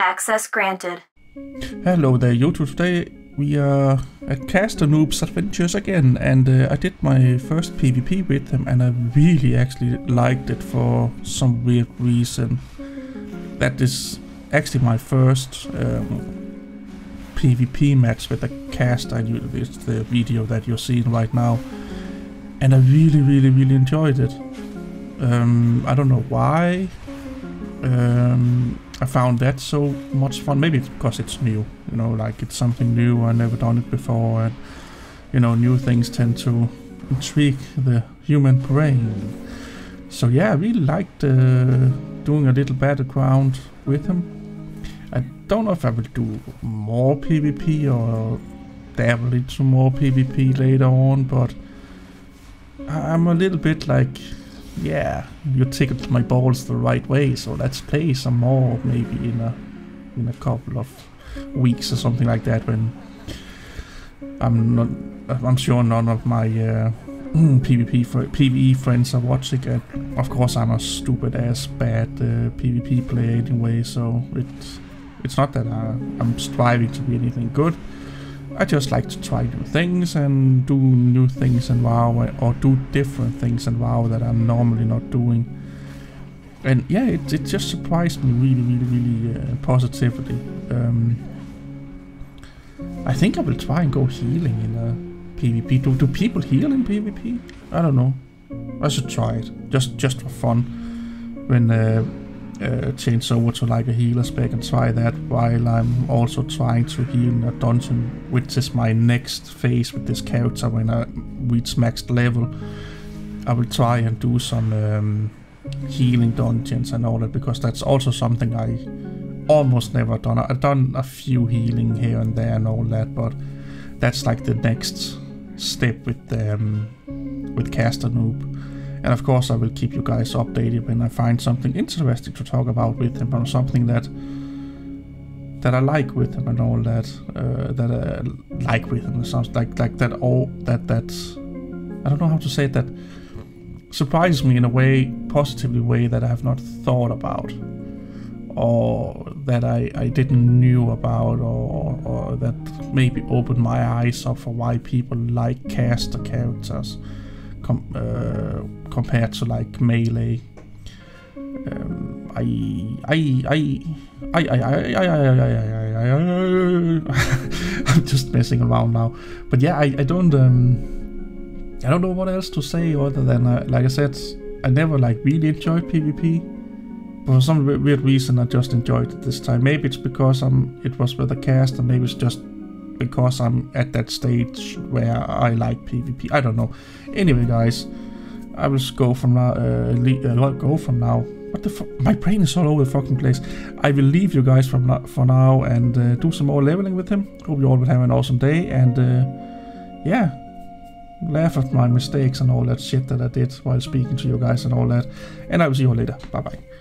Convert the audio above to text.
Access granted. Hello there, YouTube. Today we are at Caster Noob's Adventures again, and I did my first PvP with him, and I really actually liked it for some weird reason. That is actually my first PvP match with a caster. It's the video that you're seeing right now, and I really enjoyed it. I don't know why. I found that so much fun. Maybe it's because it's new, you know, like it's something new. I've never done it before, and you know, new things tend to intrigue the human brain. So yeah, I really liked doing a little battleground with him. I don't know if I will do more PvP or dabble into more PvP later on, but I'm a little bit like, yeah, you tickled my balls the right way, so let's play some more, maybe in a couple of weeks or something like that, when I'm sure none of my PvE friends are watching, and of course I'm a stupid ass bad PvP player anyway, so it's not that I'm striving to be anything good. I just like to try new things and do new things in WoW, or do different things in WoW that I'm normally not doing. And yeah, it just surprised me really positively. I think I will try and go healing in a PvP. Do people heal in PvP? I don't know. I should try it just for fun. When change over to like a healer spec and try that, while I'm also trying to heal in a dungeon, which is my next phase with this character. When I reach maxed level, I will try and do some healing dungeons and all that, because that's also something I almost never done. I've done a few healing here and there and all that, but that's like the next step with Caster Noob. And of course I will keep you guys updated when I find something interesting to talk about with him, or something that I like with him and all that. That I like with him. It sounds like that. All that's, I don't know how to say it, that surprises me in a way, positively way, that I have not thought about, or that I didn't knew about, or that maybe opened my eyes up for why people like caster characters compared to like melee. I'm just messing around now, but yeah, I don't know what else to say other than like I said, I never like really enjoyed PvP. For some weird reason, I just enjoyed it this time. Maybe it's because it was with a cast, and maybe it's just because I'm at that stage where I like PvP. I don't know. Anyway, guys, I will just go from now. What the fuck? My brain is all over the fucking place. I will leave you guys for now and do some more leveling with him. Hope you all will have an awesome day, and yeah, laugh at my mistakes and all that shit that I did while speaking to you guys and all that. And I will see you all later. Bye bye.